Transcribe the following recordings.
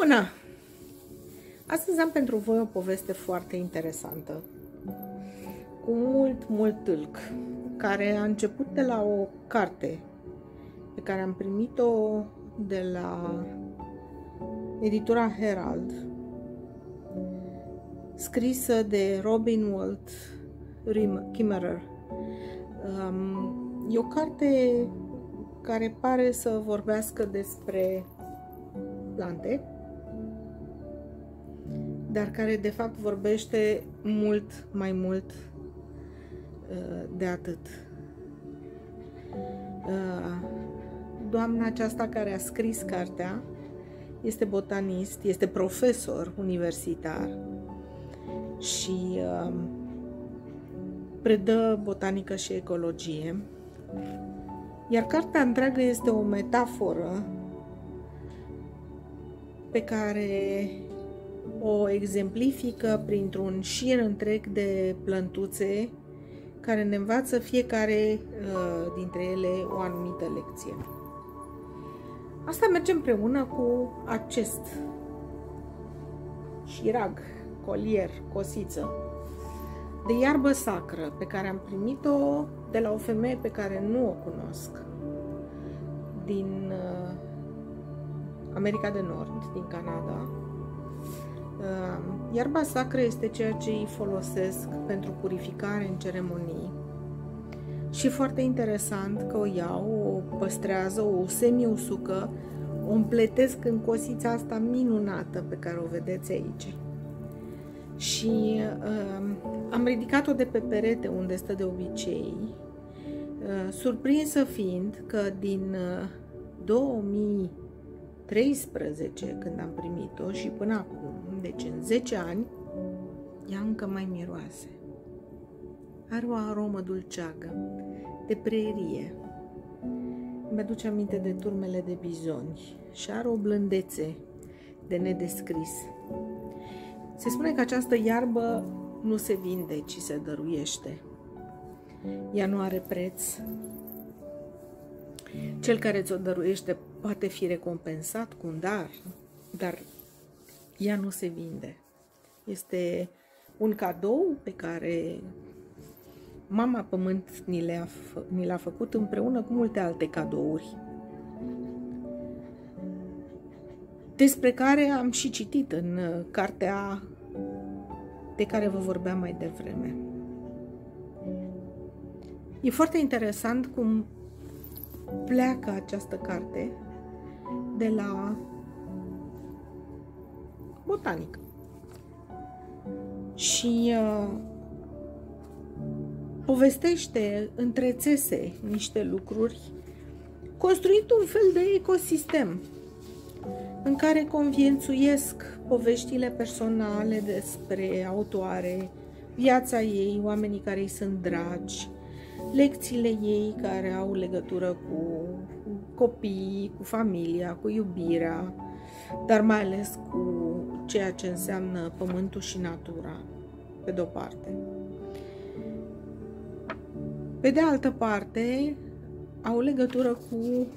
Bună! Astăzi am pentru voi o poveste foarte interesantă, cu mult tâlc, care a început de la o carte pe care am primit-o de la editura Herald, scrisă de Robin Walt Kimmerer. E o carte care pare să vorbească despre plante, dar care de fapt vorbește mult mai mult de atât. Doamna aceasta care a scris cartea este botanist, este profesor universitar și predă botanică și ecologie, iar cartea întreagă este o metaforă pe care o exemplifică printr-un șir întreg de plântuțe care ne învață fiecare dintre ele o anumită lecție. Asta merge împreună cu acest șirag, colier, cosiță de iarbă sacră pe care am primit-o de la o femeie pe care nu o cunosc, din America de Nord, din Canada. Iarba sacră este ceea ce îi folosesc pentru purificare în ceremonii și foarte interesant că o iau, o păstrează, o semi-usucă, o împletesc în cosița asta minunată pe care o vedeți aici. Și am ridicat-o de pe perete unde stă de obicei, surprinsă fiind că din 2013, când am primit-o, și până acum, deci în 10 ani, ea încă mai miroase. Are o aromă dulceagă, de prerie. Mi-aduce aminte de turmele de bizoni și are o blândețe de nedescris. Se spune că această iarbă nu se vinde, ci se dăruiește. Ea nu are preț. Cel care ți-o dăruiește poate fi recompensat cu un dar ea nu se vinde. Este un cadou pe care Mama Pământ ni l-a făcut împreună cu multe alte cadouri, despre care am și citit în cartea de care vă vorbeam mai devreme. E foarte interesant cum pleacă această carte de la botanică și povestește între țese niște lucruri, construind un fel de ecosistem în care conviețuiesc poveștile personale despre autoare, viața ei, oamenii care îi sunt dragi, lecțiile ei care au legătură cu copiii, cu familia, cu iubirea, dar mai ales cu ceea ce înseamnă pământul și natura, pe de-o parte. Pe de altă parte, au legătură cu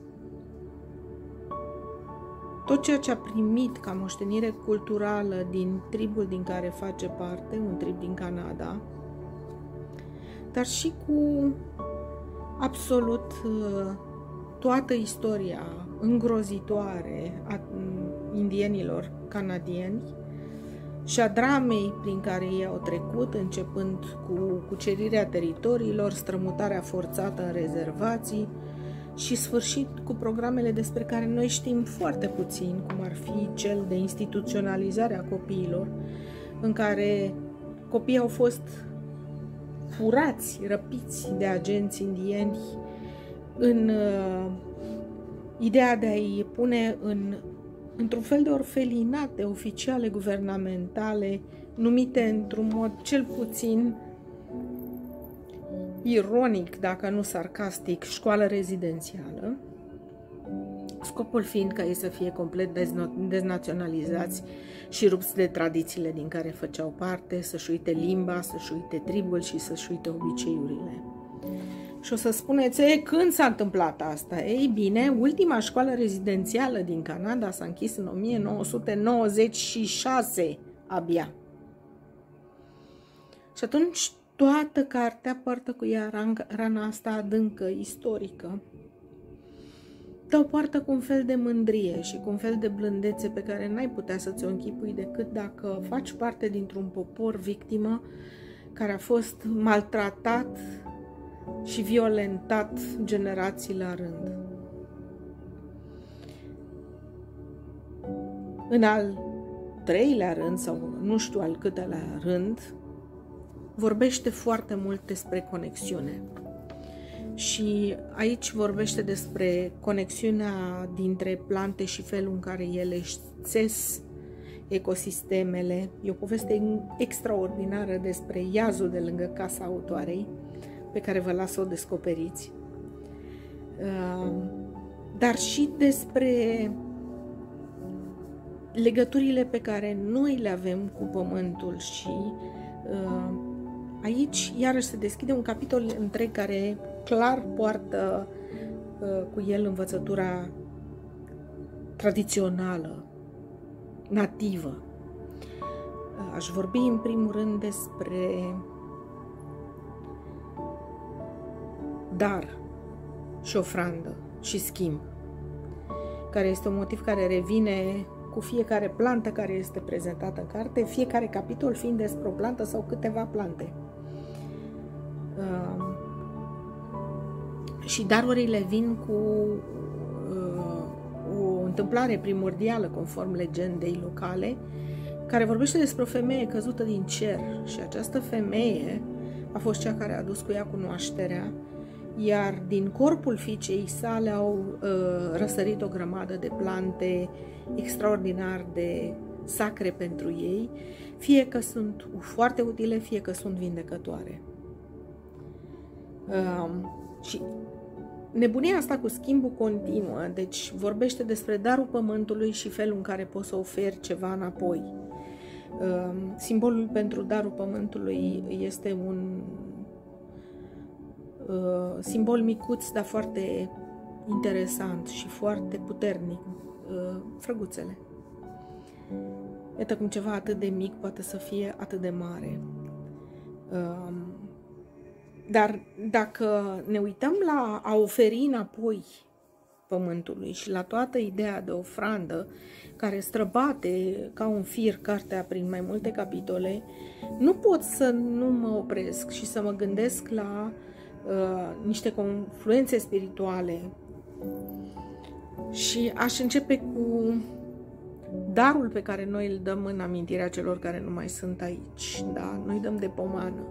tot ceea ce a primit ca moștenire culturală din tribul din care face parte, un trib din Canada, dar și cu absolut toată istoria îngrozitoare a indienilor canadieni și a dramei prin care ei au trecut, începând cu cucerirea teritoriilor, strămutarea forțată în rezervații și sfârșit cu programele despre care noi știm foarte puțin, cum ar fi cel de instituționalizare a copiilor, în care copiii au fost furați, răpiți de agenți indieni în ideea de a-i pune într-un fel de orfelinate oficiale guvernamentale, numite într-un mod cel puțin ironic, dacă nu sarcastic, școală rezidențială, scopul fiind ca ei să fie complet deznaționalizați și rupți de tradițiile din care făceau parte, să-și uite limba, să-și uite tribul și să-și uite obiceiurile. Și o să spuneți, când s-a întâmplat asta? Ei bine, ultima școală rezidențială din Canada s-a închis în 1996 abia. Și atunci toată cartea poartă cu ea rana asta adâncă, istorică. Dar o poartă cu un fel de mândrie și cu un fel de blândețe pe care n-ai putea să ți-o închipui decât dacă faci parte dintr-un popor victimă care a fost maltratat și violentat generații la rând. În al treilea rând, sau nu știu al câtelea rând, vorbește foarte mult despre conexiune. Și aici vorbește despre conexiunea dintre plante și felul în care ele își țes ecosistemele. E o poveste extraordinară despre iazul de lângă casa autoarei, pe care vă las să o descoperiți. Dar și despre legăturile pe care noi le avem cu pământul și aici iarăși se deschide un capitol întreg care clar poartă cu el învățătura tradițională, nativă. Aș vorbi în primul rând despre dar și ofrandă și schimb, care este un motiv care revine cu fiecare plantă care este prezentată în carte, fiecare capitol fiind despre o plantă sau câteva plante. Și darurile vin cu o întâmplare primordială, conform legendei locale, care vorbește despre o femeie căzută din cer. Și această femeie a fost cea care a adus cu ea cunoașterea, iar din corpul fiicei sale au răsărit o grămadă de plante extraordinar de sacre pentru ei, fie că sunt foarte utile, fie că sunt vindecătoare. Și nebunia asta cu schimbul continuă, deci vorbește despre darul pământului și felul în care poți să oferi ceva înapoi. Simbolul pentru darul pământului este un simbol micuț, dar foarte interesant și foarte puternic, frăguțele. Iată cum ceva atât de mic poate să fie atât de mare. Dar dacă ne uităm la a oferi înapoi pământului și la toată ideea de ofrandă care străbate ca un fir cartea prin mai multe capitole, nu pot să nu mă opresc și să mă gândesc la niște confluențe spirituale. Și aș începe cu darul pe care noi îl dăm în amintirea celor care nu mai sunt aici. Da? Noi dăm de pomană.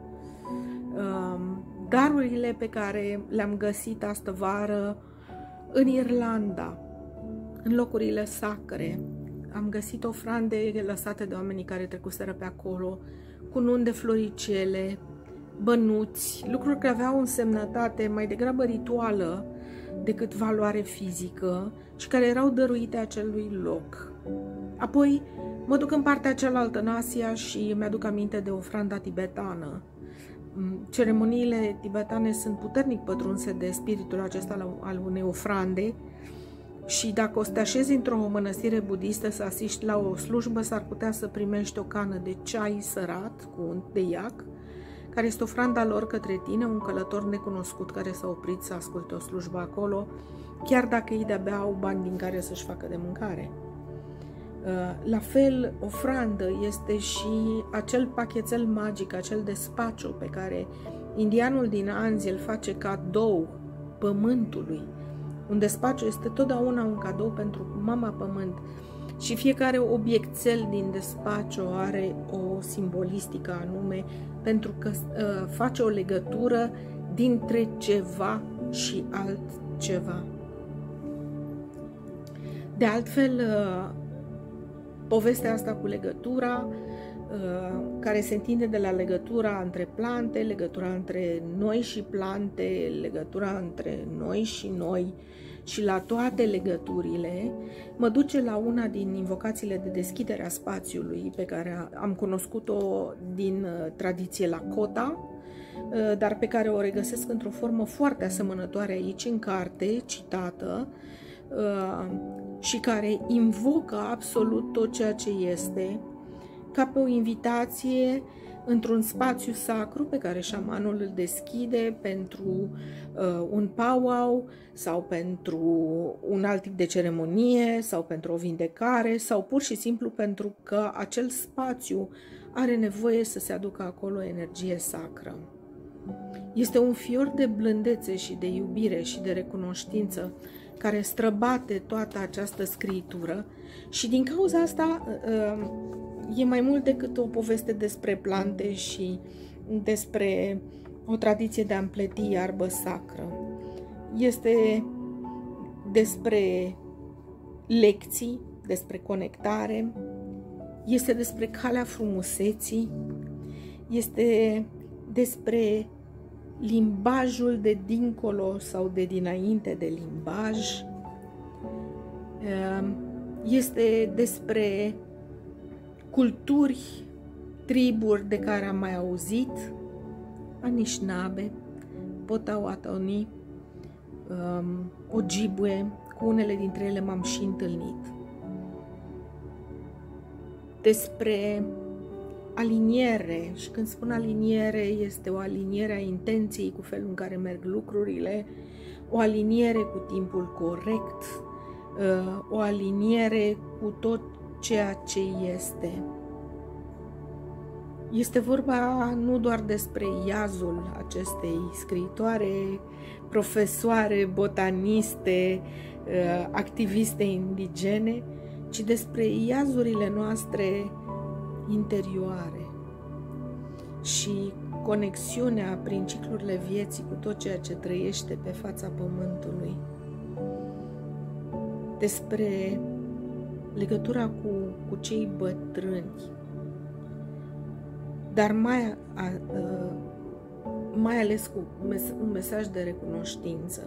Darurile pe care le-am găsit astă vară în Irlanda, în locurile sacre. Am găsit ofrande lăsate de oamenii care trecuseră pe acolo, cununi de floricele, bănuți, lucruri care aveau însemnătate mai degrabă rituală decât valoare fizică și care erau dăruite acelui loc. Apoi mă duc în partea cealaltă, în Asia, și mi-aduc aminte de ofranda tibetană. Ceremoniile tibetane sunt puternic pătrunse de spiritul acesta al unei ofrande și dacă o să te așezi într-o mănăstire budistă să asiști la o slujbă, s-ar putea să primești o cană de ceai sărat cu unt de iac, care este ofranda lor către tine, un călător necunoscut care s-a oprit să asculte o slujbă acolo, chiar dacă ei de-abia au bani din care să-și facă de mâncare. La fel, ofrandă este și acel pachetel magic, acel despacio pe care indianul din Anzi îl face cadou pământului. Un despacio este totdeauna un cadou pentru mama pământ și fiecare obiectel din despacio are o simbolistică anume, pentru că face o legătură dintre ceva și altceva. De altfel, povestea asta cu legătura, care se întinde de la legătura între plante, legătura între noi și plante, legătura între noi și noi și la toate legăturile, mă duce la una din invocațiile de deschidere a spațiului pe care am cunoscut-o din tradiție Lakota, dar pe care o regăsesc într-o formă foarte asemănătoare aici în carte, citată, și care invocă absolut tot ceea ce este, ca pe o invitație într-un spațiu sacru pe care șamanul îl deschide pentru un powwow sau pentru un alt tip de ceremonie sau pentru o vindecare sau pur și simplu pentru că acel spațiu are nevoie să se aducă acolo energie sacră. Este un fior de blândețe și de iubire și de recunoștință care străbate toată această scriitură și din cauza asta e mai mult decât o poveste despre plante și despre o tradiție de a împleti iarbă sacră. Este despre lecții, despre conectare, este despre calea frumuseții, este despre limbajul de dincolo sau de dinainte de limbaj, este despre culturi, triburi de care am mai auzit, Anishinaabe, Potawatomi, Ojibwe, cu unele dintre ele m-am și întâlnit. Despre aliniere, și când spun aliniere, este o aliniere a intenției cu felul în care merg lucrurile, o aliniere cu timpul corect, o aliniere cu tot ceea ce este. Este vorba nu doar despre iazul acestei scriitoare, profesoare, botaniste, activiste indigene, ci despre iazurile noastre interioare și conexiunea prin ciclurile vieții cu tot ceea ce trăiește pe fața pământului, despre legătura cu cei bătrâni, dar mai ales cu un mesaj de recunoștință.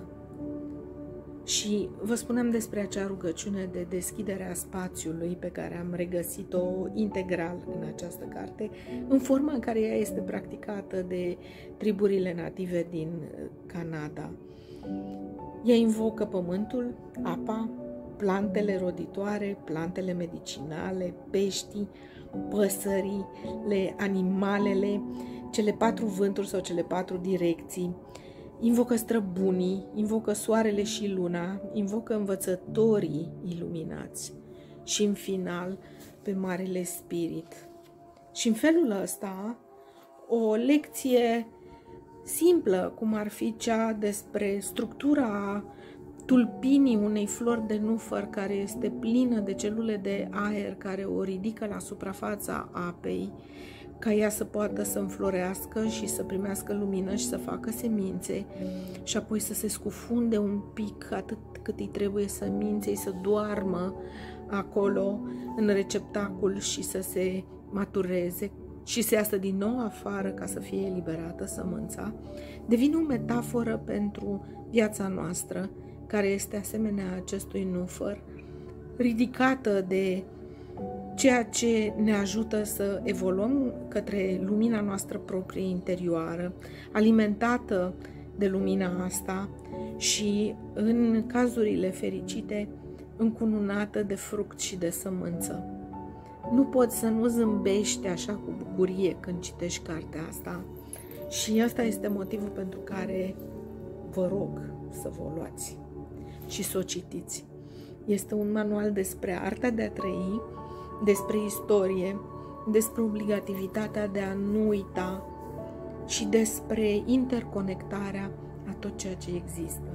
Și vă spuneam despre acea rugăciune de deschidere a spațiului pe care am regăsit-o integral în această carte, în forma în care ea este practicată de triburile native din Canada. Ea invocă pământul, apa, plantele roditoare, plantele medicinale, peștii, păsările, animalele, cele 4 vânturi sau cele 4 direcții, invocă străbunii, invocă soarele și luna, invocă învățătorii iluminați și, în final, pe Marele Spirit. Și în felul ăsta, o lecție simplă, cum ar fi cea despre structura tulpinii unei flori de nufăr care este plină de celule de aer care o ridică la suprafața apei, ca ea să poată să înflorească și să primească lumină și să facă semințe și apoi să se scufunde un pic atât cât îi trebuie seminței să doarmă acolo în receptacul și să se matureze și să iasă din nou afară ca să fie eliberată sămânța, devine o metaforă pentru viața noastră, care este asemenea acestui nufăr, ridicată de ceea ce ne ajută să evoluăm către lumina noastră proprie interioară, alimentată de lumina asta și, în cazurile fericite, încununată de fruct și de sămânță. Nu poți să nu zâmbești așa cu bucurie când citești cartea asta și ăsta este motivul pentru care vă rog să vă o luați și să o citiți. Este un manual despre arta de a trăi, despre istorie, despre obligativitatea de a nu uita și despre interconectarea a tot ceea ce există.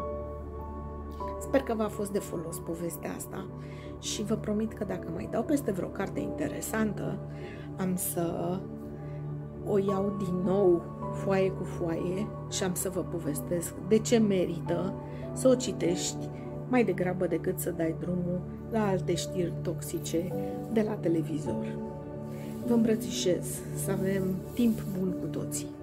Sper că v-a fost de folos povestea asta și vă promit că dacă mai dau peste vreo carte interesantă, am să o iau din nou foaie cu foaie și am să vă povestesc de ce merită să o citești mai degrabă decât să dai drumul la alte știri toxice de la televizor. Vă îmbrățișez, să avem timp bun cu toții.